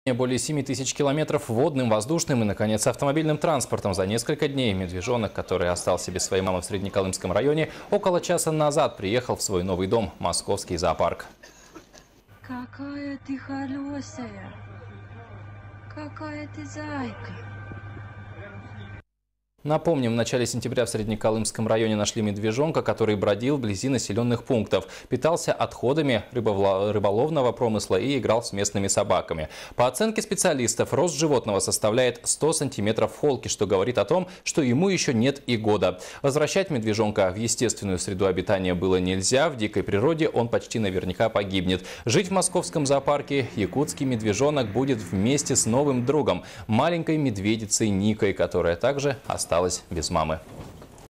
Более 7 тысяч километров водным, воздушным и, наконец, автомобильным транспортом за несколько дней медвежонок, который остался без своей мамы в Среднеколымском районе, около часа назад приехал в свой новый дом – Московский зоопарк. Какая ты холёсая, какая ты зайка. Напомним, в начале сентября в Среднеколымском районе нашли медвежонка, который бродил вблизи населенных пунктов, питался отходами рыболовного промысла и играл с местными собаками. По оценке специалистов, рост животного составляет 100 сантиметров в холке, что говорит о том, что ему еще нет и года. Возвращать медвежонка в естественную среду обитания было нельзя, в дикой природе он почти наверняка погибнет. Жить в московском зоопарке якутский медвежонок будет вместе с новым другом – маленькой медведицей Никой, которая также осталась без мамы.